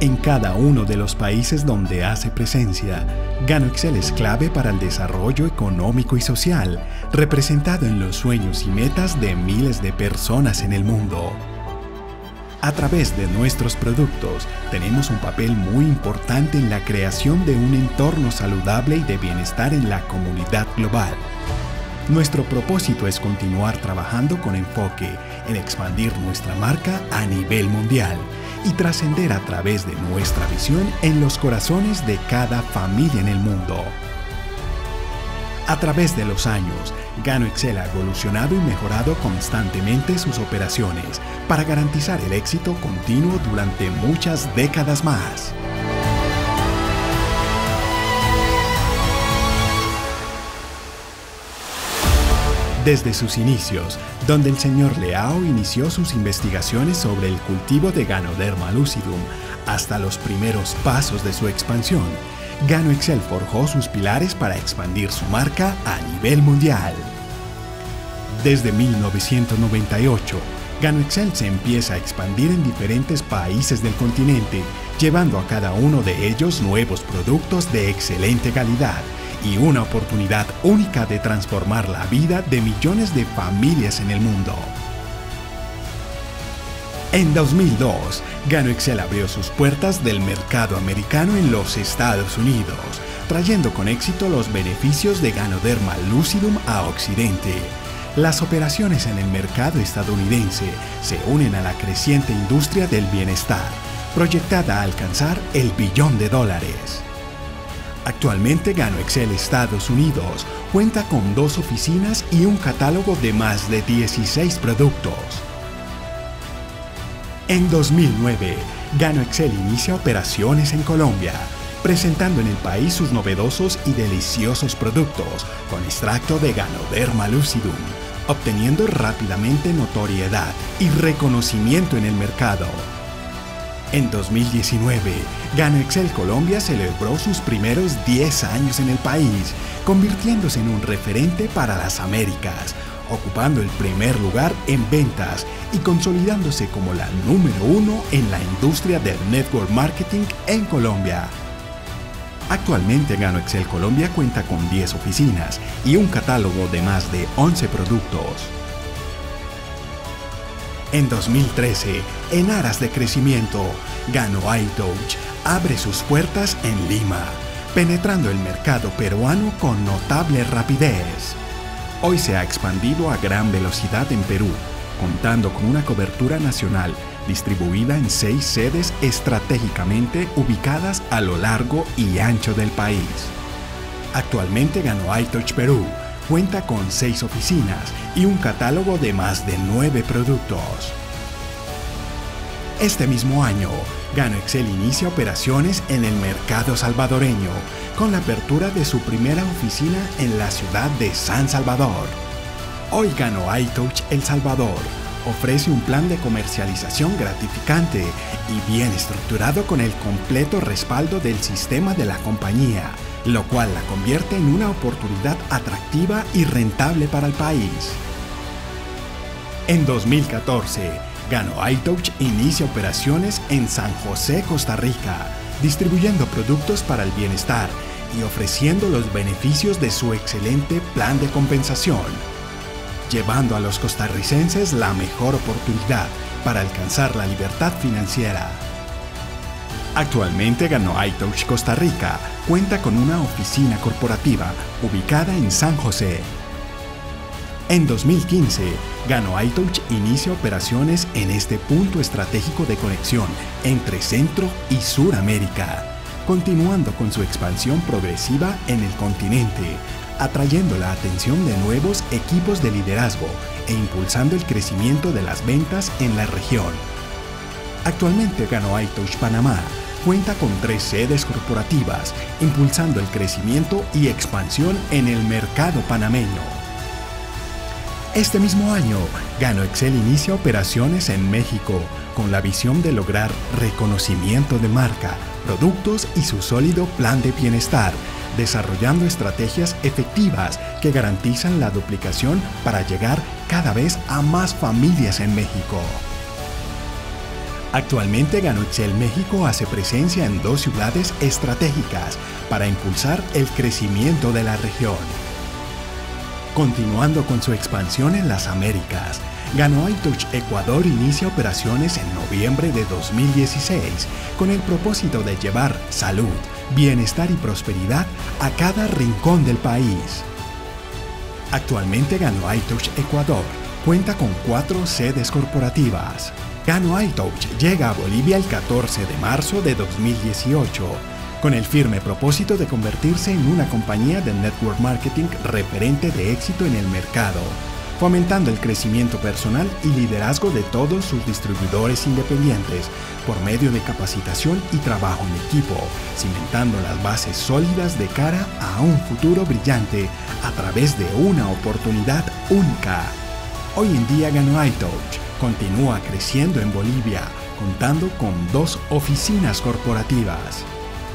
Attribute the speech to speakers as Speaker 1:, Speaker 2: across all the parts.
Speaker 1: En cada uno de los países donde hace presencia, Gano Excel es clave para el desarrollo económico y social, representado en los sueños y metas de miles de personas en el mundo. A través de nuestros productos, tenemos un papel muy importante en la creación de un entorno saludable y de bienestar en la comunidad global. Nuestro propósito es continuar trabajando con enfoque en expandir nuestra marca a nivel mundial y trascender a través de nuestra visión en los corazones de cada familia en el mundo. A través de los años, Gano Excel ha evolucionado y mejorado constantemente sus operaciones para garantizar el éxito continuo durante muchas décadas más. Desde sus inicios, donde el señor Leao inició sus investigaciones sobre el cultivo de Ganoderma lucidum, hasta los primeros pasos de su expansión, Gano Excel forjó sus pilares para expandir su marca a nivel mundial. Desde 1998, Gano Excel se empieza a expandir en diferentes países del continente, llevando a cada uno de ellos nuevos productos de excelente calidad y una oportunidad única de transformar la vida de millones de familias en el mundo. En 2002, Gano Excel abrió sus puertas del mercado americano en los Estados Unidos, trayendo con éxito los beneficios de Ganoderma lucidum a Occidente. Las operaciones en el mercado estadounidense se unen a la creciente industria del bienestar, proyectada a alcanzar el $1 billón. Actualmente Gano Excel Estados Unidos cuenta con 2 oficinas y un catálogo de más de 16 productos. En 2009, Gano Excel inicia operaciones en Colombia, presentando en el país sus novedosos y deliciosos productos con extracto de Ganoderma lucidum, obteniendo rápidamente notoriedad y reconocimiento en el mercado. En 2019, Gano Excel Colombia celebró sus primeros 10 años en el país, convirtiéndose en un referente para las Américas, ocupando el primer lugar en ventas y consolidándose como la número 1 en la industria del network marketing en Colombia. Actualmente Gano Excel Colombia cuenta con 10 oficinas y un catálogo de más de 11 productos. En 2013, en aras de crecimiento, Gano iTouch abre sus puertas en Lima, penetrando el mercado peruano con notable rapidez. Hoy se ha expandido a gran velocidad en Perú, contando con una cobertura nacional distribuida en 6 sedes estratégicamente ubicadas a lo largo y ancho del país. Actualmente Gano iTouch Perú cuenta con 6 oficinas y un catálogo de más de 9 productos. Este mismo año, Gano Excel inicia operaciones en el mercado salvadoreño, con la apertura de su primera oficina en la ciudad de San Salvador. Hoy Gano iTouch El Salvador ofrece un plan de comercialización gratificante y bien estructurado con el completo respaldo del sistema de la compañía, lo cual la convierte en una oportunidad atractiva y rentable para el país. En 2014, Gano iTouch inicia operaciones en San José, Costa Rica, distribuyendo productos para el bienestar y ofreciendo los beneficios de su excelente plan de compensación, llevando a los costarricenses la mejor oportunidad para alcanzar la libertad financiera. Actualmente Gano iTouch Costa Rica cuenta con una oficina corporativa ubicada en San José. En 2015, Gano iTouch inicia operaciones en este punto estratégico de conexión entre Centro y Suramérica, continuando con su expansión progresiva en el continente, atrayendo la atención de nuevos equipos de liderazgo e impulsando el crecimiento de las ventas en la región. Actualmente Gano iTouch Panamá cuenta con 3 sedes corporativas, impulsando el crecimiento y expansión en el mercado panameño. Este mismo año, Gano Excel inicia operaciones en México, con la visión de lograr reconocimiento de marca, productos y su sólido plan de bienestar, desarrollando estrategias efectivas que garantizan la duplicación para llegar cada vez a más familias en México. Actualmente Gano Excel México hace presencia en 2 ciudades estratégicas para impulsar el crecimiento de la región. Continuando con su expansión en las Américas, Gano iTouch Ecuador inicia operaciones en noviembre de 2016 con el propósito de llevar salud, bienestar y prosperidad a cada rincón del país. Actualmente Gano iTouch Ecuador cuenta con 4 sedes corporativas. Gano iTouch llega a Bolivia el 14 de marzo de 2018 con el firme propósito de convertirse en una compañía de network marketing referente de éxito en el mercado, fomentando el crecimiento personal y liderazgo de todos sus distribuidores independientes por medio de capacitación y trabajo en equipo, cimentando las bases sólidas de cara a un futuro brillante a través de una oportunidad única. Hoy en día Gano iTouch continúa creciendo en Bolivia, contando con 2 oficinas corporativas.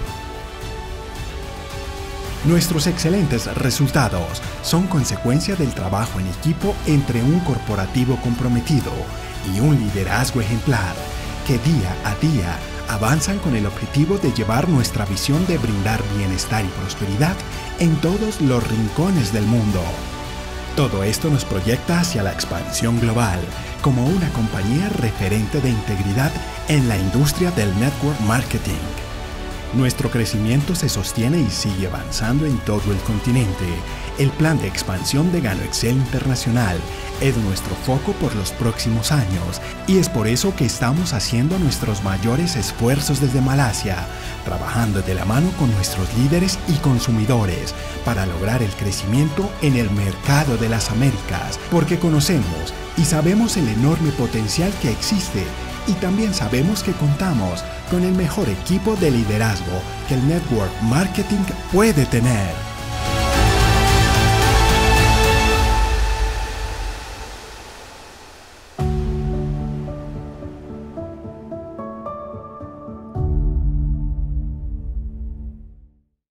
Speaker 1: Nuestros excelentes resultados son consecuencia del trabajo en equipo entre un corporativo comprometido y un liderazgo ejemplar, que día a día avanzan con el objetivo de llevar nuestra visión de brindar bienestar y prosperidad en todos los rincones del mundo. Todo esto nos proyecta hacia la expansión global como una compañía referente de integridad en la industria del network marketing. Nuestro crecimiento se sostiene y sigue avanzando en todo el continente. El plan de expansión de Gano Excel Internacional es nuestro foco por los próximos años y es por eso que estamos haciendo nuestros mayores esfuerzos desde Malasia, trabajando de la mano con nuestros líderes y consumidores para lograr el crecimiento en el mercado de las Américas, porque conocemos y sabemos el enorme potencial que existe y también sabemos que contamos con el mejor equipo de liderazgo que el network marketing puede tener.